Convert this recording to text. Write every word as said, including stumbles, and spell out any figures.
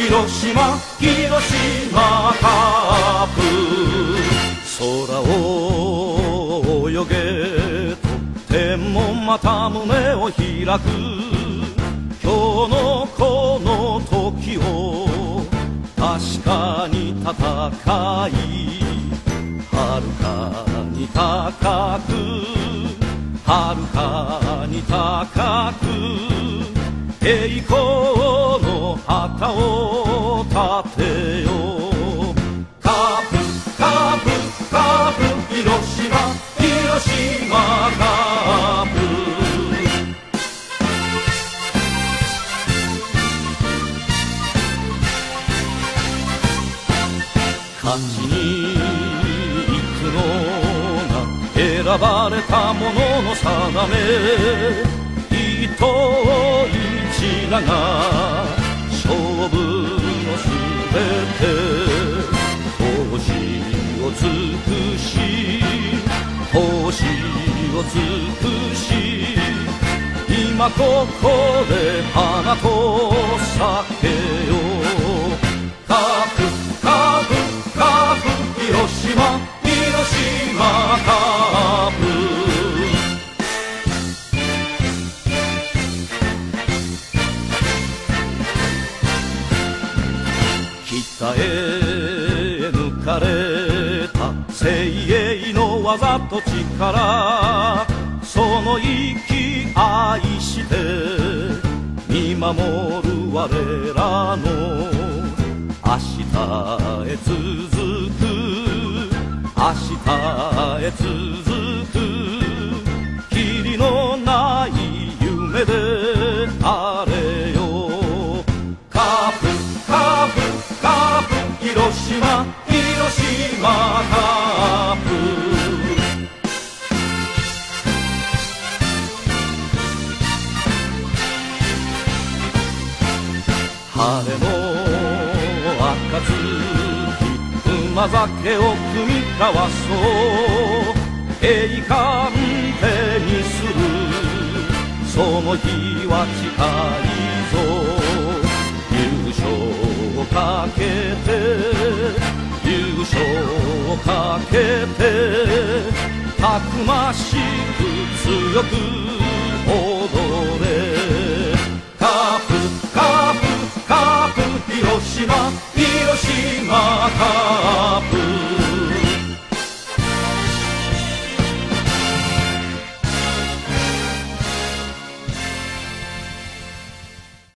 広島広島カープ空を泳げとってもまた胸を開く今日のこの時を確かに戦いはるかに高くはるかに高く栄光の旗を立てようカープカープカープ広島広島カープ勝ちに行くのが選ばれた者の定め一頭一打が勝負のすべて闘志を尽くし闘志を尽くし今ここで花と咲けよカープカープカープ広島広島カープ北へ抜かれた精鋭の技と力その息愛して見守る我らの明日へ続く明日へ続く霧のない夢であれよカープカープカープ広島広島カープ晴れの暁馬酒を酌み交わそう栄冠手にするその日は近いぞ優勝をかけて優勝をかけてたくましく強く踊る